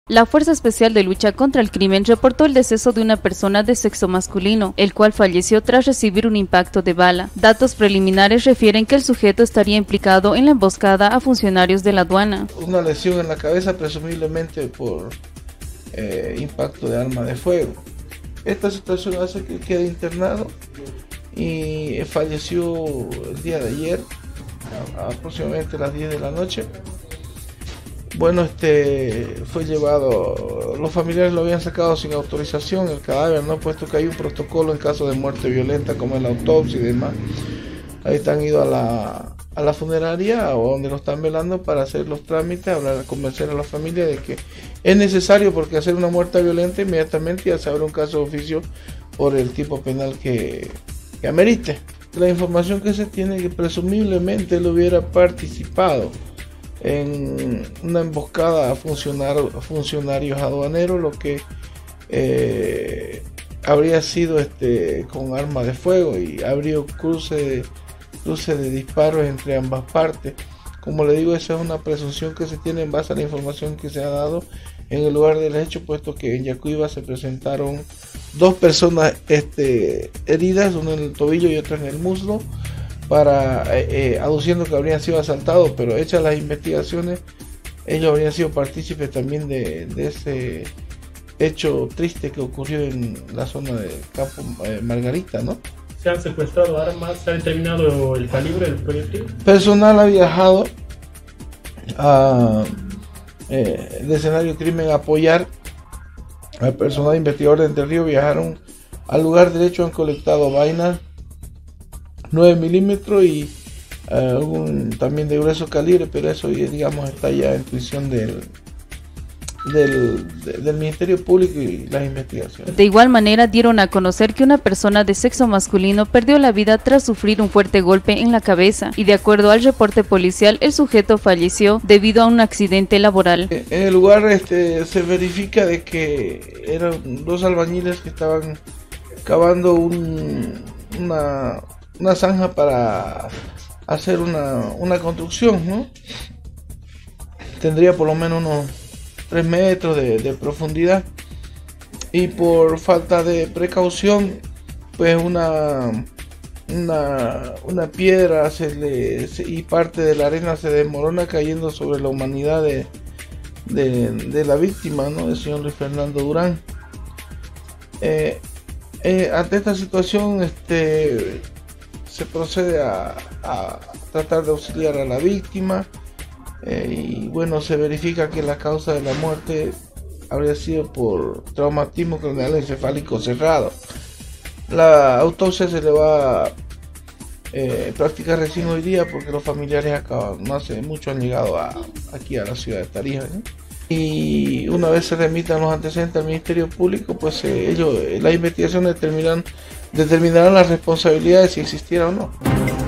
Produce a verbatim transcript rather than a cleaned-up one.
La Fuerza Especial de Lucha contra el Crimen reportó el deceso de una persona de sexo masculino, el cual falleció tras recibir un impacto de bala. Datos preliminares refieren que el sujeto estaría implicado en la emboscada a funcionarios de la aduana. Una lesión en la cabeza, presumiblemente por eh, impacto de arma de fuego. Esta situación hace que quede internado y falleció el día de ayer, a, a aproximadamente a las diez de la noche. Bueno, este fue llevado, los familiares lo habían sacado sin autorización el cadáver, ¿no? Puesto que hay un protocolo en caso de muerte violenta como la autopsia y demás. Ahí están ido a la, a la funeraria o donde lo están velando para hacer los trámites, hablar, convencer a la familia de que es necesario, porque hacer una muerte violenta inmediatamente ya se abre un caso de oficio por el tipo penal que, que amerite. La información que se tiene es que presumiblemente él hubiera participado en una emboscada a, funcionar, a funcionarios aduaneros, lo que eh, habría sido este con arma de fuego y habría cruce de, cruce de disparos entre ambas partes. Como le digo, esa es una presunción que se tiene en base a la información que se ha dado en el lugar del hecho, puesto que en Yacuiba se presentaron dos personas este, heridas, una en el tobillo y otra en el muslo, para eh, eh, aduciendo que habrían sido asaltados, pero hechas las investigaciones, ellos habrían sido partícipes también de, de ese hecho triste que ocurrió en la zona de Campo eh, Margarita, ¿no? ¿Se han secuestrado armas? ¿Se ha determinado el calibre del proyectil? Personal ha viajado a, eh, el escenario de crimen a apoyar al personal investigador de Entre Ríos. Viajaron al lugar del hecho, han colectado vainas nueve milímetros y uh, algún también de grueso calibre, pero eso digamos está ya en prisión del, del, de, del Ministerio Público y las investigaciones. De igual manera dieron a conocer que una persona de sexo masculino perdió la vida tras sufrir un fuerte golpe en la cabeza, y de acuerdo al reporte policial el sujeto falleció debido a un accidente laboral. En el lugar este, se verifica de que eran dos albañiles que estaban cavando un, una una zanja para hacer una, una construcción, ¿no? Tendría por lo menos unos tres metros de, de profundidad, y por falta de precaución pues una una, una piedra se le, se, y parte de la arena se desmorona cayendo sobre la humanidad de, de, de la víctima, ¿no? El señor Luis Fernando Durán. Eh, eh, ante esta situación este se procede a, a tratar de auxiliar a la víctima eh, y bueno, se verifica que la causa de la muerte habría sido por traumatismo craneoencefálico cerrado. La autopsia se le va a eh, practicar recién hoy día, porque los familiares acaban, no hace mucho han llegado a, aquí a la ciudad de Tarija, ¿no? Y una vez se remitan los antecedentes al Ministerio Público, pues eh, ellos, la investigación determinarán, determinarán las responsabilidades si existiera o no.